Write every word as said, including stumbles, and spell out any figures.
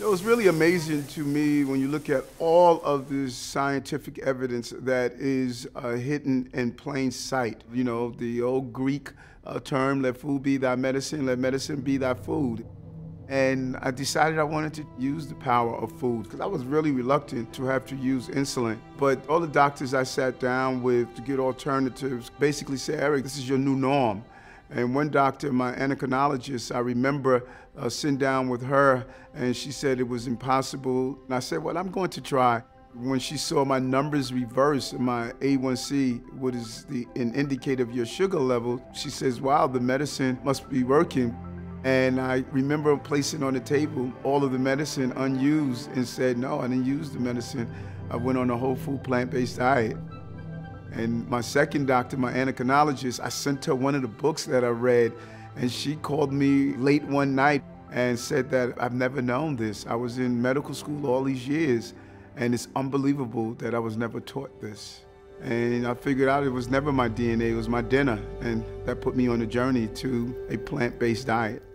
It was really amazing to me when you look at all of this scientific evidence that is uh, hidden in plain sight. You know, the old Greek uh, term, let food be thy medicine, let medicine be thy food. And I decided I wanted to use the power of food because I was really reluctant to have to use insulin. But all the doctors I sat down with to get alternatives basically said, Eric, this is your new norm. And one doctor, my endocrinologist, I remember uh, sitting down with her and she said it was impossible. And I said, well, I'm going to try. When she saw my numbers reverse, my A one C, what is the, an indicator of your sugar level, she says, wow, the medicine must be working. And I remember placing on the table all of the medicine unused and said, no, I didn't use the medicine. I went on a whole food plant-based diet. And my second doctor, my endocrinologist, I sent her one of the books that I read, and she called me late one night and said that I've never known this. I was in medical school all these years, and it's unbelievable that I was never taught this. And I figured out it was never my D N A, it was my dinner, and that put me on a journey to a plant-based diet.